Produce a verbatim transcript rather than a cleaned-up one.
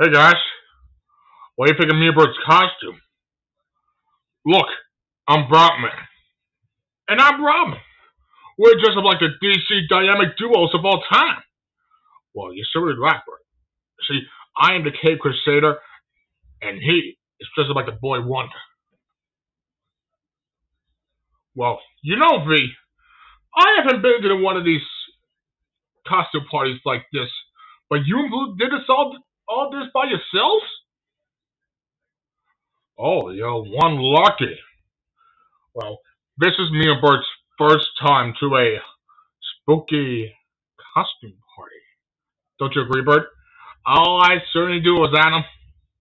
Hey guys, what do you think of me and Burt's costume? Look, I'm Brotman. And I'm Robin. We're dressed up like the D C dynamic duos of all time. Well, you're so relaxed, Burt. See, I am the Cape Crusader, and he is dressed up like the Boy Wonder. Well, you know, V, I haven't been to one of these costume parties like this, but you and Blue did this all, all this by yourselves? Oh, you're one lucky. Well, this is me and Bert's first time to a spooky costume party. Don't you agree, Bert? All I certainly do is Adam.